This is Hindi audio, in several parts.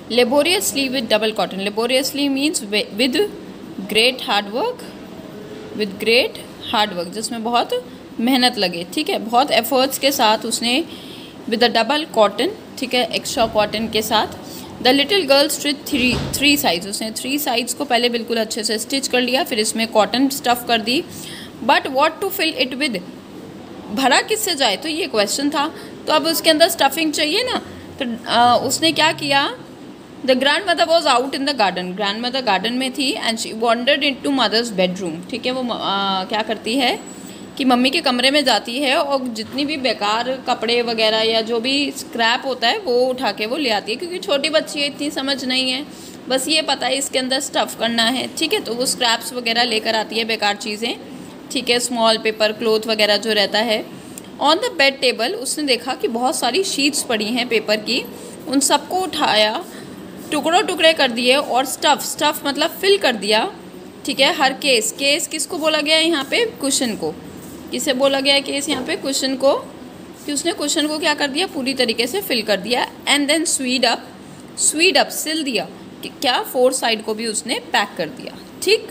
Laboriously with double cotton, laboriously means with great hard work, with great hard work, जिसमें बहुत मेहनत लगे, ठीक है, बहुत एफर्ट्स के साथ उसने, विद द डबल कॉटन, ठीक है, एक्स्ट्रा कॉटन के साथ। The little girl stitch three sides, उसने 3 साइड्स को पहले बिल्कुल अच्छे से स्टिच कर लिया, फिर इसमें कॉटन स्टफ़ कर दी। But what to fill it with, भरा किससे जाए, तो ये क्वेश्चन था। तो अब उसके अंदर स्टफिंग चाहिए ना, तो उसने क्या किया, the grand mother was out in the garden, grand mother garden में थी, and she wondered in to mother's bedroom, ठीक है, वो क्या करती है कि मम्मी के कमरे में जाती है और जितनी भी बेकार कपड़े वगैरह या जो भी स्क्रैप होता है वो उठा के वो ले आती है, क्योंकि छोटी बच्ची है, इतनी समझ नहीं है, बस ये पता है इसके अंदर स्टफ़ करना है, ठीक है, तो वो स्क्रैप्स वगैरह लेकर आती है, बेकार चीज़ें, ठीक है, स्मॉल पेपर क्लॉथ वगैरह जो रहता है। ऑन द बेड टेबल उसने देखा कि बहुत सारी शीट्स पड़ी हैं पेपर की, उन सबको उठाया, टुकड़ों टुकड़े कर दिए और स्टफ़ मतलब फिल कर दिया, ठीक है, हर केस किसको बोला गया है यहाँ पे, कुशन को, किसे बोला गया है केस यहाँ पे, कुशन को, कि उसने कुशन को क्या कर दिया, पूरी तरीके से फिल कर दिया। एंड देन स्वीड अप सिल दिया, कि क्या 4 साइड को भी उसने पैक कर दिया, ठीक।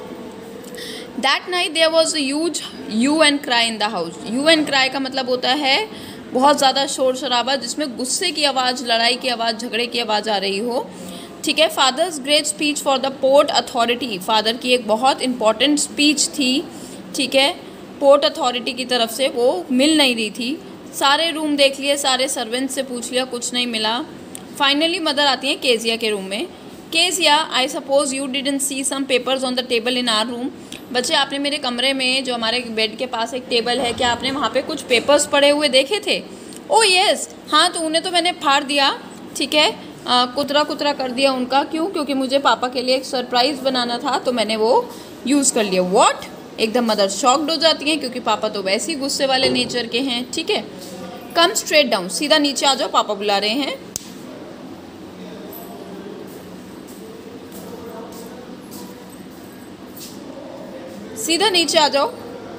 That night there was a huge hue and cry in the house, hue and cry का मतलब होता है बहुत ज़्यादा शोर शराबा, जिसमें गुस्से की आवाज़, लड़ाई की आवाज़, झगड़े की आवाज़ आ रही हो, ठीक है। Father's great speech for the port authority, father की एक बहुत इंपॉर्टेंट स्पीच थी, ठीक है, पोर्ट अथॉरिटी की तरफ से, वो मिल नहीं रही थी। सारे रूम देख लिए, सारे सर्वेंट से पूछ लिया, कुछ नहीं मिला। फाइनली मदर आती हैं केजिया के रूम में। Kezia, I suppose you didn't see some papers on the table in our room, बच्चे आपने मेरे कमरे में जो हमारे बेड के पास एक टेबल है, क्या आपने वहाँ पे कुछ पेपर्स पड़े हुए देखे थे? ओ येस, हाँ, तो उन्हें तो मैंने फाड़ दिया, ठीक है, कुतरा कुतरा कर दिया उनका, क्यों? क्योंकि मुझे पापा के लिए एक सरप्राइज़ बनाना था, तो मैंने वो यूज़ कर लिया। व्हाट? एकदम मदर शॉक्ड हो जाती हैं, क्योंकि पापा तो वैसे ही गुस्से वाले नेचर के हैं, ठीक है। कम स्ट्रेट डाउन, सीधा नीचे आ जाओ, पापा बुला रहे हैं। सीधा नीचे आ जाओ,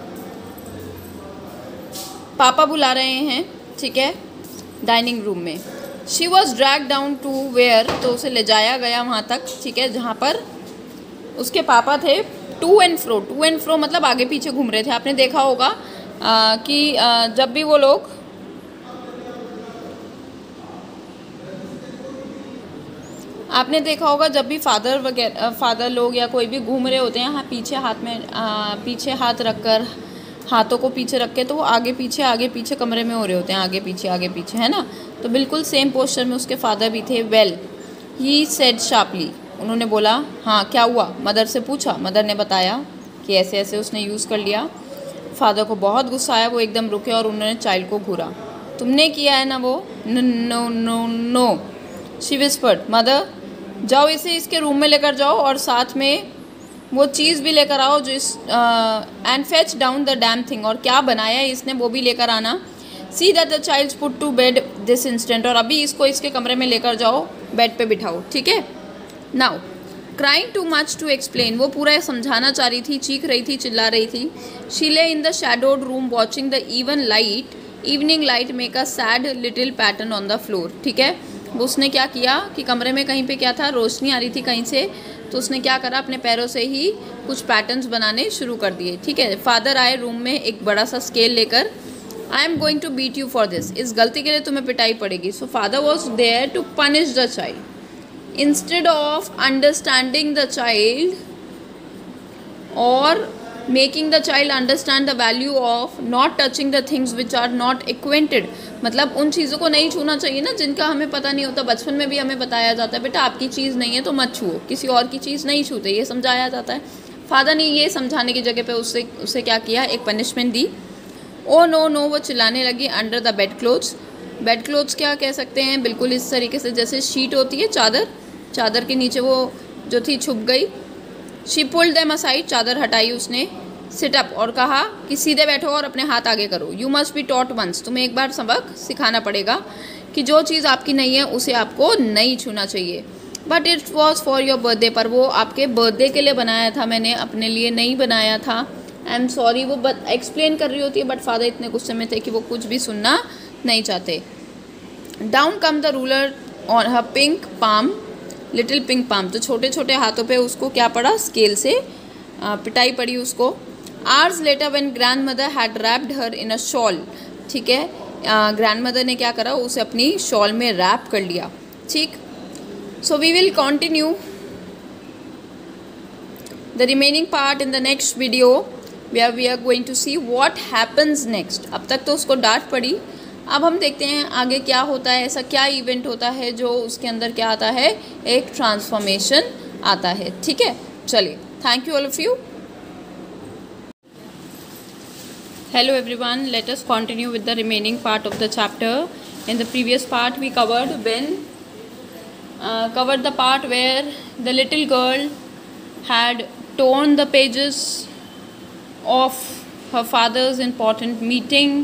पापा बुला रहे हैं, ठीक है, डाइनिंग रूम में। She was drag down to where, तो उसे ले जाया गया वहाँ तक, ठीक है, जहाँ पर उसके पापा थे। टू एंड फ्रो मतलब आगे पीछे घूम रहे थे। आपने देखा होगा कि जब भी वो लोग आपने देखा होगा जब भी फादर लोग या कोई भी घूम रहे होते हैं, हाँ, पीछे हाथ में पीछे हाथ रखकर, हाथों को पीछे रख के, तो वो आगे पीछे कमरे में हो रहे होते हैं, आगे पीछे, है ना। तो बिल्कुल सेम पोस्चर में उसके फादर भी थे। वेल, ही सेड शार्पली, उन्होंने बोला, हाँ क्या हुआ? मदर से पूछा। मदर ने बताया कि ऐसे ऐसे उसने यूज़ कर लिया। फादर को बहुत गुस्सा आया, वो एकदम रुके और उन्होंने चाइल्ड को घूरा। तुमने किया है ना वो? No no no, she whispered. Mother, जाओ इसे इसके रूम में लेकर जाओ और साथ में वो चीज़ भी लेकर आओ जो इस and fetch down the damn thing, और क्या बनाया है इसने वो भी लेकर आना। See that the child put to bed this instant, और अभी इसको इसके कमरे में लेकर जाओ, बेड पे बिठाओ, ठीक है। Now crying too much to explain, वो पूरा समझाना चाह रही थी, चीख रही थी, चिल्ला रही थी। She lay in the shadowed room watching the evening light make a sad little pattern on the floor, ठीक है। वो उसने क्या किया कि कमरे में कहीं पे क्या था, रोशनी आ रही थी कहीं से, तो उसने क्या करा, अपने पैरों से ही कुछ पैटर्न्स बनाने शुरू कर दिए, ठीक है। फादर आए रूम में एक बड़ा सा स्केल लेकर। I am going to beat you for this, इस गलती के लिए तुम्हें पिटाई पड़ेगी। So father was there to punish the child instead of understanding the child और making the child understand the value of not touching the things which are not acquainted. मतलब उन चीज़ों को नहीं छूना चाहिए ना जिनका हमें पता नहीं होता। बचपन में भी हमें बताया जाता है, बेटा आपकी चीज़ नहीं है तो मत छुओ, किसी और की चीज़ नहीं छूते, ये समझाया जाता है। फादर ने ये समझाने की जगह पे उससे क्या किया, एक पनिशमेंट दी। ओ नो नो, वो चिल्लाने लगी। अंडर द बेड क्लोथ्स क्या कह सकते हैं, बिल्कुल इस तरीके से जैसे शीट होती है, चादर के नीचे वो जो थी छुप गई। शी पुल्ड देम असाइड, चादर हटाई उसने। सिट अप, और कहा कि सीधे बैठो और अपने हाथ आगे करो। You must be taught once, तुम्हें एक बार सबक सिखाना पड़ेगा कि जो चीज़ आपकी नहीं है उसे आपको नहीं छूना चाहिए। But it was for your birthday, पर वो आपके बर्थडे के लिए बनाया था, मैंने अपने लिए नहीं बनाया था। आई एम सॉरी, वो एक्सप्लेन कर रही होती है, बट फादर इतने गुस्से में थे कि वो कुछ भी सुनना नहीं चाहते। Down come the ruler on her pink palm, little pink palm, तो छोटे छोटे हाथों पे उसको क्या पड़ा, स्केल से पिटाई पड़ी उसको। Hours later when grandmother had wrapped her in a shawl, ठीक है, ग्रैंडमदर ने क्या करा, उसे अपनी शॉल में रैप कर लिया, ठीक। So we will continue the remaining part in the next video where we are going to see what happens next. अब तक तो उसको डांट पड़ी, अब हम देखते हैं आगे क्या होता है, ऐसा क्या इवेंट होता है जो उसके अंदर क्या आता है, एक ट्रांसफॉर्मेशन आता है, ठीक है। चलिए, thank you all of you. Hello everyone, let us continue with the remaining part of the chapter. In the previous part we covered the part where the little girl had torn the pages of her father's important meeting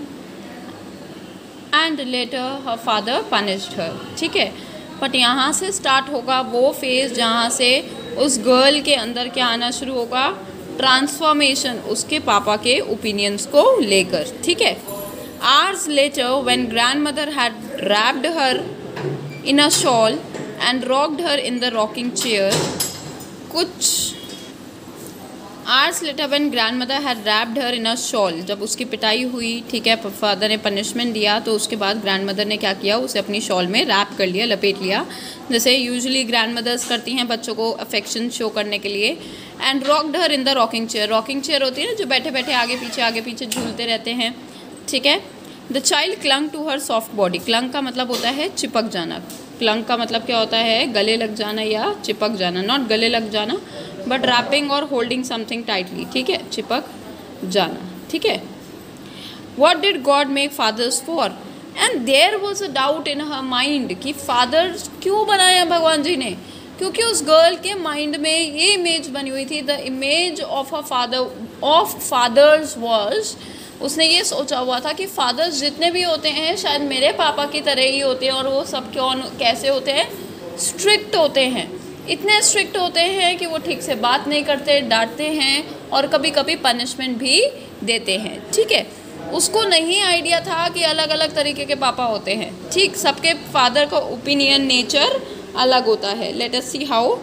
and later her father punished her, ठीक है। बट यहाँ से स्टार्ट होगा वो फेज़ जहाँ से उस गर्ल के अंदर क्या आना शुरू होगा, ट्रांसफॉर्मेशन, उसके पापा के ओपिनियंस को लेकर, ठीक है। Hours later when grandmother had wrapped her in a shawl and rocked her in the rocking chair, कुछ hours later when grandmother had wrapped her in a shawl, जब उसकी पिटाई हुई, ठीक है, फादर ने पनिशमेंट दिया, तो उसके बाद ग्रैंडमदर ने क्या किया, उसे अपनी शॉल में रैप कर लिया, लपेट लिया, जैसे यूजुअली ग्रैंडमदर्स करती हैं बच्चों को अफेक्शन शो करने के लिए। And rocked her in the rocking chair, rocking chair होती है ना जो बैठे बैठे आगे पीछे झूलते रहते हैं, ठीक है। The child clung to her soft body, clung का मतलब होता है चिपक जाना, क्लंग का मतलब क्या होता है, गले लग जाना या चिपक जाना, नॉट गले लग जाना बट रैपिंग और होल्डिंग समथिंग टाइटली, ठीक है, चिपक जाना, ठीक है। What did God make fathers for, and there was a doubt in her mind कि फादर क्यों बनाया भगवान जी ने, क्योंकि उस गर्ल के माइंड में ये इमेज बनी हुई थी, the image of fathers was, उसने ये सोचा हुआ था कि फादर्स जितने भी होते हैं शायद मेरे पापा की तरह ही होते हैं, और वो सब कैसे होते हैं, स्ट्रिक्ट होते हैं, इतने स्ट्रिक्ट होते हैं कि वो ठीक से बात नहीं करते, डांटते हैं और कभी कभी पनिशमेंट भी देते हैं, ठीक है। उसको नहीं आइडिया था कि अलग अलग तरीके के पापा होते हैं, ठीक, सबके फादर का ओपिनियन, नेचर अलग होता है। Let us see how.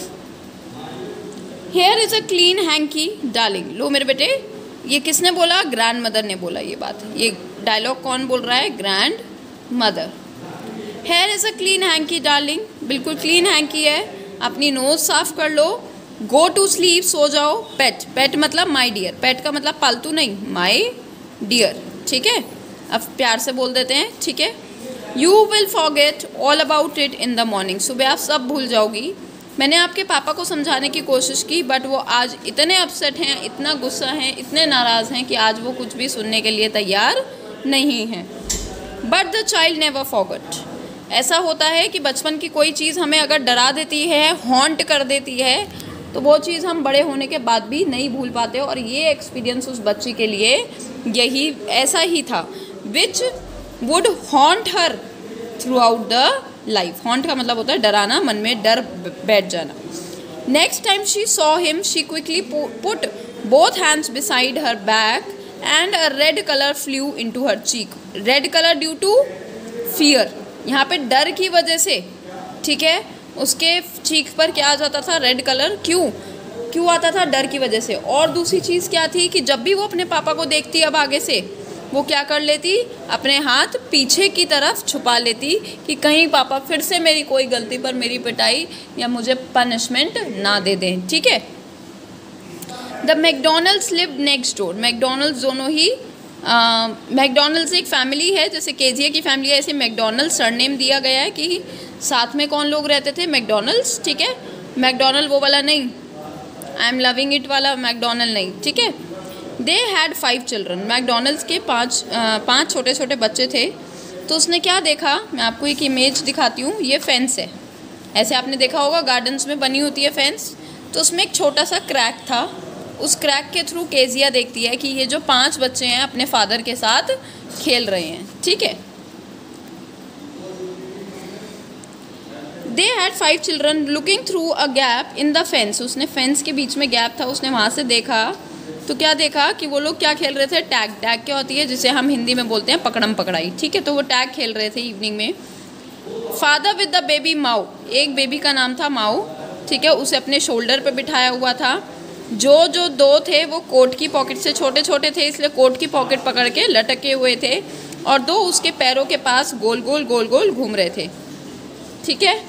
Here is a clean hankie darling, लो मेरे बेटे, ये किसने बोला, ग्रैंड मदर ने बोला ये बात, ये डायलॉग कौन बोल रहा है, grand mother. Here is a clean hankie darling, बिल्कुल क्लीन हैंकी है, अपनी नोज साफ कर लो, गो टू स्लीप, सो जाओ। पेट, पेट मतलब माई डियर, पेट का मतलब पालतू नहीं, माई डियर, ठीक है, अब प्यार से बोल देते हैं, ठीक है। You will forget all about it in the morning, सुबह आप सब भूल जाओगी। मैंने आपके पापा को समझाने की कोशिश की बट वो आज इतने अपसेट हैं, इतना गुस्सा हैं, इतने नाराज़ हैं कि आज वो कुछ भी सुनने के लिए तैयार नहीं हैं। But the child never forget, ऐसा होता है कि बचपन की कोई चीज़ हमें अगर डरा देती है, हॉन्ट कर देती है, तो वो चीज़ हम बड़े होने के बाद भी नहीं भूल पाते, और ये एक्सपीरियंस उस बच्ची के लिए यही ऐसा ही था, which would haunt her throughout the life. Haunt का मतलब होता है डराना, मन में डर बैठ जाना। Next time she saw him she quickly put both hands beside her back and a red colour flew into her cheek. Red colour due to fear, यहाँ पे डर की वजह से, ठीक है, उसके चीक पर क्या आ जाता था, रेड कलर, क्यों आता था, डर की वजह से। और दूसरी चीज़ क्या थी कि जब भी वो अपने पापा को देखती अब आगे से, वो क्या कर लेती, अपने हाथ पीछे की तरफ छुपा लेती कि कहीं पापा फिर से मेरी कोई गलती पर मेरी पिटाई या मुझे पनिशमेंट ना दे दें, ठीक है। The McDonalds lived next door, McDonalds दोनों ही मैकडोनल्ड्स एक फैमिली है, जैसे केजिया की फैमिली है, ऐसे मैकडोनल्ड्स सरनेम दिया गया है कि साथ में कौन लोग रहते थे, मैकडोनल्ड्स, ठीक है। मैकडोनल्ड वो वाला नहीं, आई एम लविंग इट वाला मैकडोनल्ड नहीं, ठीक है। दे हैड 5 चिल्ड्रन, मैकडोनल्ड्स के 5 छोटे छोटे बच्चे थे। तो उसने क्या देखा, मैं आपको एक इमेज दिखाती हूँ, ये फेंस है, ऐसे आपने देखा होगा गार्डन्स में बनी होती है फेंस, तो उसमें एक छोटा सा क्रैक था, उस क्रैक के थ्रू केजिया देखती है कि ये जो 5 बच्चे हैं अपने फादर के साथ खेल रहे हैं, ठीक है। They had 5 children looking through a gap in the fence, उसने फेंस के बीच में गैप था, उसने वहाँ से देखा, तो क्या देखा कि वो लोग क्या खेल रहे थे, टैग। क्या होती है, जिसे हम हिंदी में बोलते हैं पकड़म पकड़ाई, ठीक है। तो वो टैग खेल रहे थे इवनिंग में। फादर विद द बेबी माऊ, एक बेबी का नाम था माऊ, ठीक है, उसे अपने शोल्डर पे बिठाया हुआ था। जो दो थे वो कोट की पॉकेट से छोटे छोटे थे, इसलिए कोट की पॉकेट पकड़ के लटके हुए थे, और दो उसके पैरों के पास गोल गोल घूम रहे थे, ठीक है।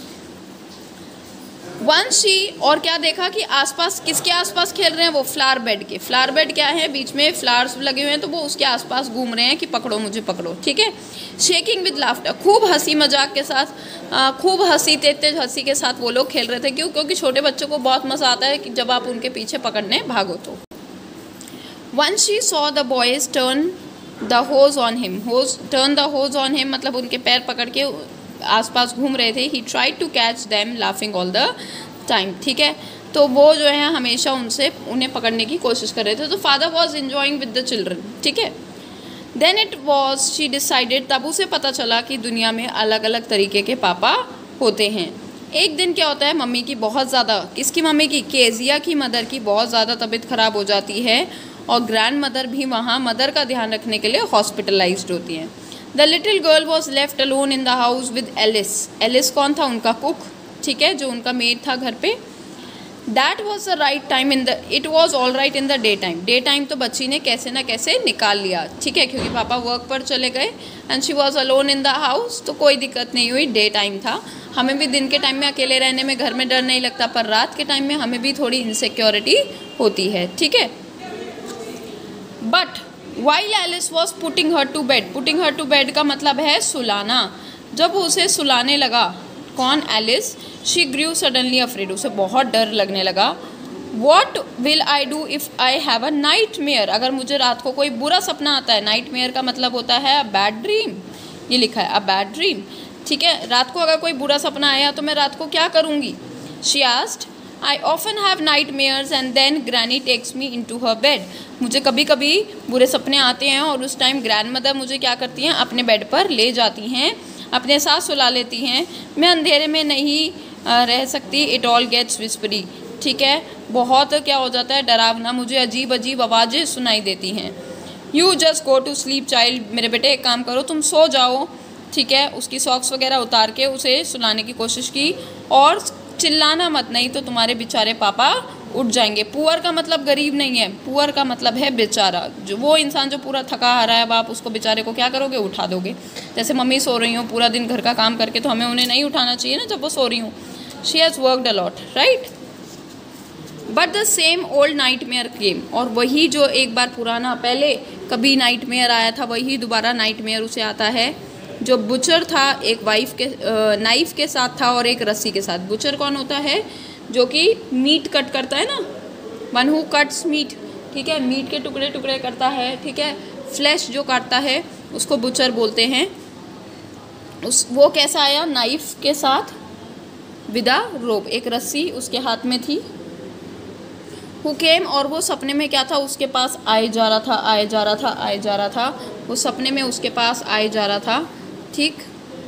वंशी, और क्या देखा कि आसपास, किसके आसपास खेल रहे हैं वो, फ्लावर बेड के। फ्लावर बेड क्या है, बीच में फ्लावर्स लगे हुए हैं, तो वो उसके आसपास घूम रहे हैं कि पकड़ो मुझे पकड़ो, ठीक है। शेकिंग विद लाफ्टर, खूब हंसी मजाक के साथ, खूब हंसी, तेज हंसी के साथ वो लोग खेल रहे थे। क्यों? क्योंकि छोटे बच्चों को बहुत मज़ा आता है कि जब आप उनके पीछे पकड़ने भागो तो। Once she saw the boys turn the hose on him, turn the hose on him मतलब उनके पैर पकड़ के आसपास घूम रहे थे। He tried to catch them laughing all the time, ठीक है। तो वो जो है हमेशा उन्हें पकड़ने की कोशिश कर रहे थे। तो father was enjoying with the children, ठीक है। Then it was she decided, तब उसे पता चला कि दुनिया में अलग अलग तरीके के पापा होते हैं। एक दिन क्या होता है, मम्मी की बहुत ज़्यादा, किसकी मम्मी की, केजिया की मदर की बहुत ज़्यादा तबीयत ख़राब हो जाती है, और ग्रैंड मदर भी वहाँ मदर का ध्यान रखने के लिए हॉस्पिटलाइज्ड होती हैं। The little girl was left alone in the house with Alice. Alice कौन था? उनका कुक, ठीक है, जो उनका मेड था घर पे। That was the right time it was all right in the day time. Day time तो बच्ची ने कैसे ना कैसे निकाल लिया, ठीक है, क्योंकि पापा वर्क पर चले गए and she was alone in the house, तो कोई दिक्कत नहीं हुई, डे टाइम था। हमें भी दिन के टाइम में अकेले रहने में घर में डर नहीं लगता, पर रात के टाइम में हमें भी थोड़ी इनसिक्योरिटी होती है, ठीक है। But while Alice was putting her to bed का मतलब है सुलाना। जब उसे सुलाने लगा, कौन? Alice. She grew suddenly afraid, उसे बहुत डर लगने लगा। What will I do if I have a nightmare, अगर मुझे रात को कोई बुरा सपना आता है। नाइट मेयर का मतलब होता है अ बैड ड्रीम, ये लिखा है अ बैड ड्रीम, ठीक है। रात को अगर कोई बुरा सपना आया तो मैं रात को क्या करूँगी? She asked, I often have nightmares and then granny takes me into her bed. मुझे कभी कभी बुरे सपने आते हैं और उस टाइम ग्रैंड मदर मुझे क्या करती हैं, अपने बेड पर ले जाती हैं, अपने साथ सुला लेती हैं। मैं अंधेरे में नहीं रह सकती। इट ऑल गेट्स विस्परी, ठीक है, बहुत क्या हो जाता है, डरावना, मुझे अजीब अजीब आवाज़ें सुनाई देती हैं। You just go to sleep child, मेरे बेटे एक काम करो, तुम सो जाओ, ठीक है। उसकी सॉक्स वगैरह उतार के उसे सुलाने की कोशिश की, और चिल्लाना मत, नहीं तो तुम्हारे बेचारे पापा उठ जाएंगे। पुअर का मतलब गरीब नहीं है, पुअर का मतलब है बेचारा, जो वो इंसान जो पूरा थका हारा है, अब आप उसको बेचारे को क्या करोगे, उठा दोगे। जैसे मम्मी सो रही हूँ पूरा दिन घर का काम करके, तो हमें उन्हें नहीं उठाना चाहिए ना जब वो सो रही हूँ। She has worked a lot, right. But the same old nightmare came, और वही जो एक बार पुराना पहले कभी नाइट मेयर आया था, वही दोबारा नाइट मेयर उसे आता है। जो बुचर था, एक नाइफ के साथ था और एक रस्सी के साथ। बुचर कौन होता है? जो कि मीट कट करता है ना, वन हु कट्स मीट, ठीक है, मीट के टुकड़े टुकड़े करता है, ठीक है, फ्लैश जो काटता है उसको बुचर बोलते हैं। वो कैसा आया? नाइफ के साथ विद अ रोप, एक रस्सी उसके हाथ में थी। हु केम, और वो सपने में क्या था, उसके पास आए जा रहा था, वो सपने में उसके पास आए जा रहा था, ठीक।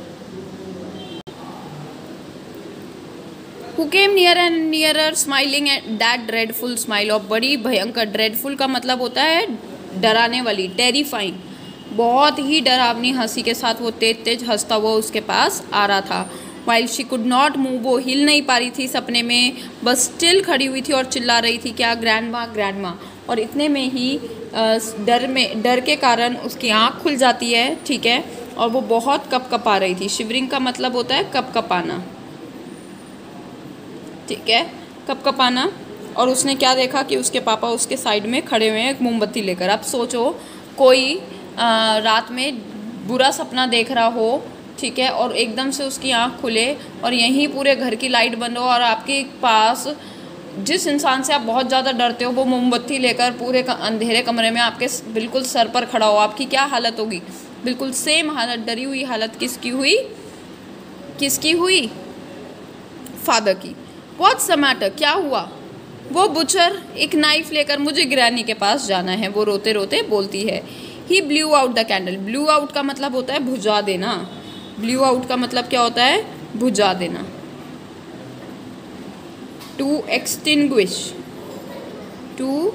Who came near and nearer smiling at that dreadful smile, और बड़ी भयंकर, ड्रेडफुल का मतलब होता है डराने वाली, टेरिफाइंग, बहुत ही डरावनी हंसी के साथ वो तेज तेज हंसता हुआ उसके पास आ रहा था। While she could not move, वो हिल नहीं पा रही थी सपने में, बस स्टिल खड़ी हुई थी और चिल्ला रही थी, क्या? Grandma grandma. और इतने में ही डर के कारण उसकी आँख खुल जाती है, ठीक है, और वो बहुत कपकपा रही थी। शिवरिंग का मतलब होता है कपकपाना, ठीक है, कपकपाना। और उसने क्या देखा कि उसके पापा उसके साइड में खड़े हुए हैं एक मोमबत्ती लेकर। अब सोचो कोई रात में बुरा सपना देख रहा हो, ठीक है, और एकदम से उसकी आँख खुले और यहीं पूरे घर की लाइट बंद हो, और आपके पास जिस इंसान से आप बहुत ज़्यादा डरते हो वो मोमबत्ती लेकर पूरे अंधेरे कमरे में आपके बिल्कुल सर पर खड़ा हो, आपकी क्या हालत होगी? बिल्कुल सेम हालत, डरी हुई हालत किसकी हुई? फादर की। व्हाट्स द मैटर, क्या हुआ? वो बुचर एक नाइफ लेकर, मुझे ग्रैनी के पास जाना है, वो रोते रोते बोलती है। He blew out the candle, blew out का मतलब होता है बुझा देना, ब्लू आउट का मतलब क्या होता है? बुझा देना, टू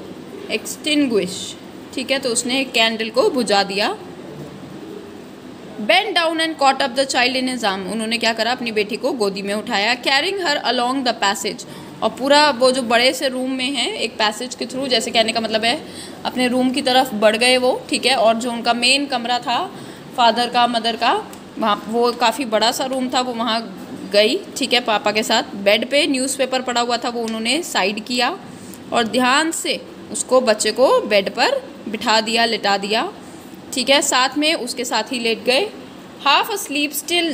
एक्सटिंग्विश, ठीक है। तो उसने कैंडल को बुझा दिया। Bent down and caught up the child in his arm, उन्होंने क्या करा, अपनी बेटी को गोदी में उठाया। Carrying her along the passage, और पूरा वो जो बड़े से रूम में है एक पैसेज के थ्रू, जैसे कहने का मतलब है अपने रूम की तरफ बढ़ गए वो, ठीक है। और जो उनका मेन कमरा था फादर का मदर का, वहाँ वो काफ़ी बड़ा सा रूम था, वो वहाँ गई, ठीक है, पापा के साथ। बेड पे न्यूज़पेपर पड़ा हुआ था, वो उन्होंने साइड किया और ध्यान से उसको बच्चे को बेड पर बिठा दिया, लिटा दिया, ठीक है। साथ में उसके साथ ही लेट गए। Half asleep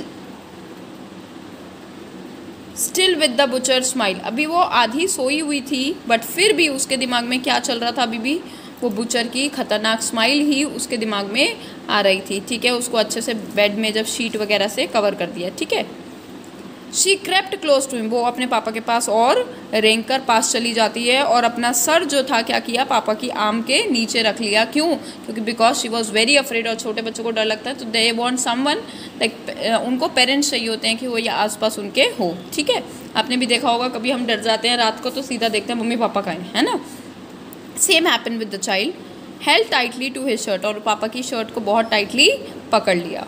still with the butcher smile, अभी वो आधी सोई हुई थी बट फिर भी उसके दिमाग में क्या चल रहा था, अभी भी वो बुचर की खतरनाक स्माइल ही उसके दिमाग में आ रही थी, ठीक है। उसको अच्छे से बेड में जब शीट वगैरह से कवर कर दिया, ठीक है। She crept close to him, वो अपने पापा के पास और रेंग कर पास चली जाती है और अपना सर जो था क्या किया, पापा की आर्म के नीचे रख लिया। क्यों? क्योंकि because she was very afraid, और छोटे बच्चों को डर लगता है तो दे वॉन्ट समवन, लाइक उनको पेरेंट्स चाहिए होते हैं कि वो ये आसपास उनके हो, ठीक है। आपने भी देखा होगा कभी हम डर जाते हैं रात को तो सीधा देखते हैं मम्मी पापा कहाँ हैं, है ना। Same happen with the child, held tightly to his shirt, और पापा की शर्ट को बहुत टाइटली पकड़ लिया।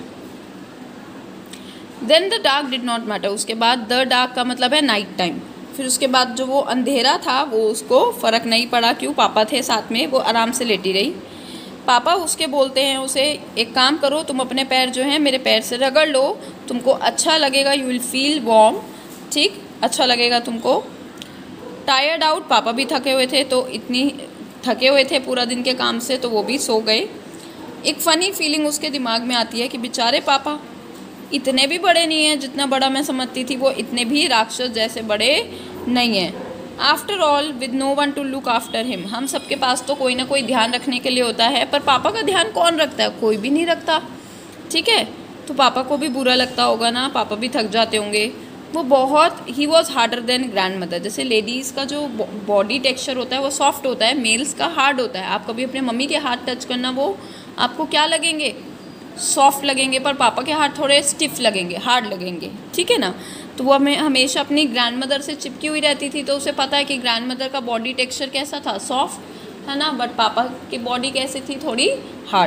Then the dark did not matter, उसके बाद द डार्क का मतलब है नाइट टाइम, फिर उसके बाद जो वो अंधेरा था वो उसको फ़र्क नहीं पड़ा। क्यों? पापा थे साथ में, वो आराम से लेटी रही। पापा उसके बोलते हैं उसे, एक काम करो, तुम अपने पैर जो हैं मेरे पैर से रगड़ लो, तुमको अच्छा लगेगा, यू विल फील वार्म, ठीक, अच्छा लगेगा तुमको। टायर्ड आउट, पापा भी थके हुए थे, तो इतनी थके हुए थे पूरा दिन के काम से, तो वो भी सो गए। एक फ़नी फीलिंग उसके दिमाग में आती है कि बेचारे पापा इतने भी बड़े नहीं हैं जितना बड़ा मैं समझती थी, वो इतने भी राक्षस जैसे बड़े नहीं हैं। After all with no one to look after him, हम सबके पास तो कोई ना कोई ध्यान रखने के लिए होता है, पर पापा का ध्यान कौन रखता है? कोई भी नहीं रखता, ठीक है। तो पापा को भी बुरा लगता होगा ना, पापा भी थक जाते होंगे। वो बहुत, he was harder than grandmother, जैसे लेडीज़ का जो बॉडी टेक्सचर होता है वो सॉफ्ट होता है, मेल्स का हार्ड होता है। आप कभी अपने मम्मी के हाथ टच करना, वो आपको क्या लगेंगे? सॉफ्ट लगेंगे, पर पापा के हाथ थोड़े स्टिफ लगेंगे, हार्ड लगेंगे, ठीक है ना। तो वो हमें हमेशा अपनी ग्रैंड मदर से चिपकी हुई रहती थी, तो उसे पता है कि ग्रैंड मदर का बॉडी टेक्सचर कैसा था, सॉफ्ट, है ना। बट पापा की बॉडी कैसी थी? थोड़ी हार्ड।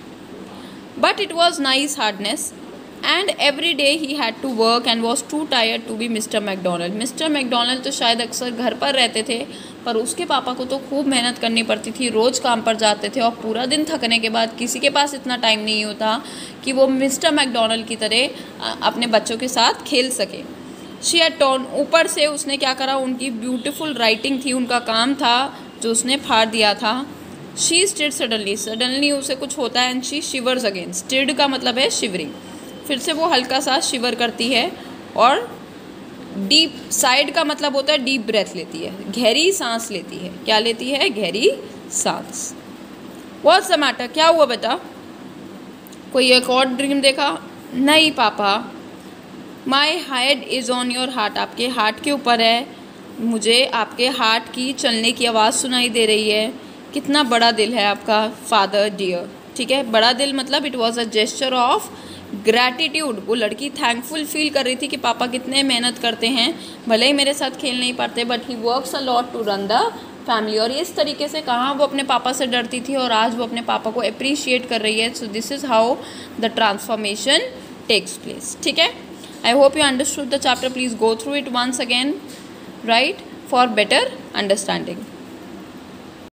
But it was nice hardness, and every day he had to work and was too tired to be mister McDonald. Mister McDonald तो शायद अक्सर घर पर रहते थे, पर उसके पापा को तो खूब मेहनत करनी पड़ती थी, रोज़ काम पर जाते थे, और पूरा दिन थकने के बाद किसी के पास इतना टाइम नहीं होता कि वो मिस्टर मैकडोनल्ड की तरह अपने बच्चों के साथ खेल सके। शी हैड टॉर्न, ऊपर से उसने क्या करा, उनकी ब्यूटीफुल राइटिंग थी, उनका काम था जो उसने फाड़ दिया था। शी स्टिड सडनली, सडनली उसे कुछ होता है, एंड शी शिवर्स अगेन, स्टिड का मतलब है शिवरिंग, फिर से वो हल्का सा शिवर करती है, और डीप साइड का मतलब होता है डीप ब्रेथ लेती है, गहरी सांस लेती है। क्या लेती है? गहरी सांस। व्हाट्स द मैटर, क्या हुआ बेटा? कोई एक और ड्रीम देखा? नहीं पापा, my head is on your heart, आपके हार्ट के ऊपर है, मुझे आपके हार्ट की चलने की आवाज़ सुनाई दे रही है। कितना बड़ा दिल है आपका फादर डियर, ठीक है। बड़ा दिल मतलब it was a gesture of gratitude, वो लड़की थैंकफुल फील कर रही थी कि पापा कितने मेहनत करते हैं, भले ही मेरे साथ खेल नहीं पाते, but he works a lot to run the family. और इस तरीके से कहाँ वो अपने पापा से डरती थी और आज वो अपने पापा को अप्रिशिएट कर रही है। So this is how the transformation takes place, ठीक है। I hope you understood the chapter, please go through it once again, right, for better understanding.